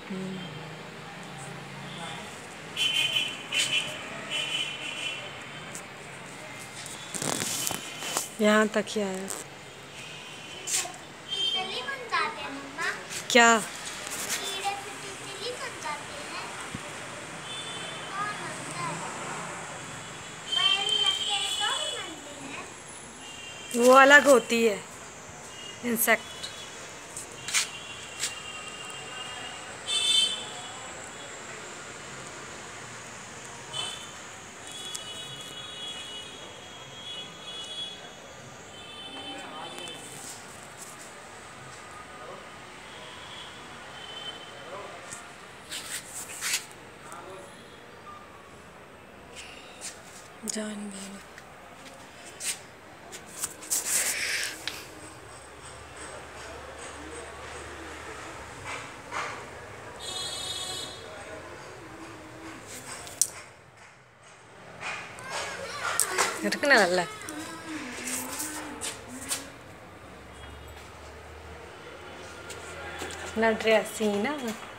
यहाँ तक ही आया। तितली बन जाते हैं मम्मा। क्या? कीड़े से तितली बन जाते हैं। कौन बनता है? पैर लगते हैं तो भी बनते हैं। वो अलग होती है, इंसेक्ट। जानवर എടുക്കണതല്ലേ നല്ല ഡ്രസ്സിങ്